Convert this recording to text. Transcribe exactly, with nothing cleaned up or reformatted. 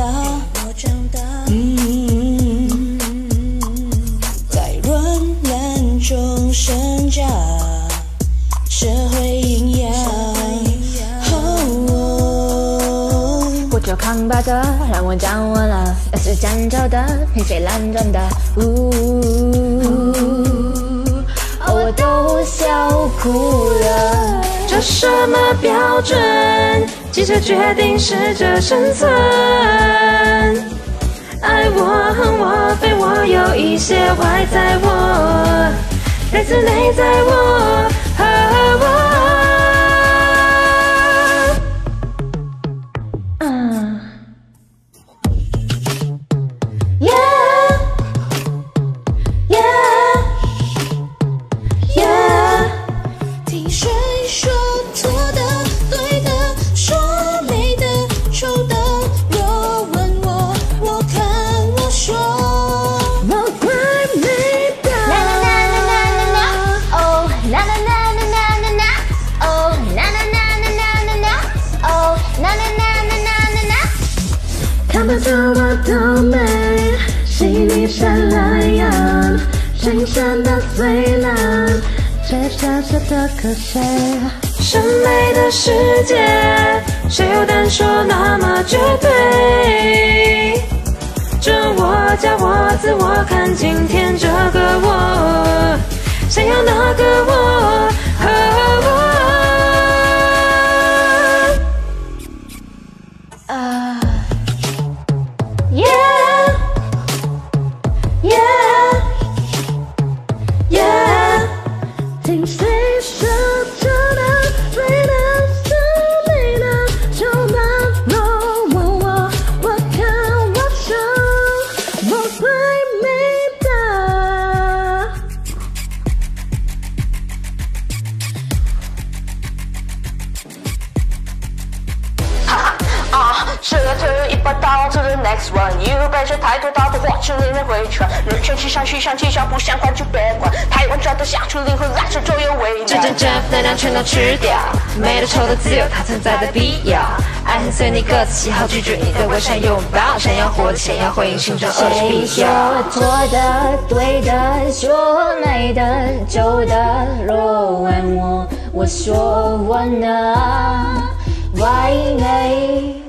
嗯，在乱乱中生长，社会营养。 我就扛把的，让我讲完了，要是讲着的，凭谁拦着的？呜，我都笑哭了。 这什么标准？汽车决定适者生存。爱我恨我非我，有一些外在我，来自内在我和我。 嗯 Yeah Yeah Yeah， 听谁说错的、对的、说美的、丑的？若问我，我看我说， 我快没的。 啦啦啦啦啦啦，哦，啦啦啦啦啦啦啦，哦，啦啦啦啦啦啦啦，哦，啦啦啦啦啦啦啦。 看不透我都美，细腻善良，深深的最亮，最小小的可谁？审美的世界，谁有胆说那么绝对？这我叫我自我，看今天这个我，谁要那个我和我？ 啊 Yeah Yeah Yeah， 听谁说错的、对的、说美的、丑的？若问我，我看我说，我会美的。 啊，是个推一把刀 to the next one， 一路背着太多道德话，是令人回传。人生气象，气象，气象不相关就别管。台湾转得下去，灵魂来自周游为难。 这阵 Jeff 能量全都吃掉，美的丑的自有它存在的必要。爱恨随你各自喜好，拒绝你的微笑拥抱。想要活的，想要回应心中恶是必谁说要。 错的、对的、说美的、丑的？若问我，我说我呢，外美。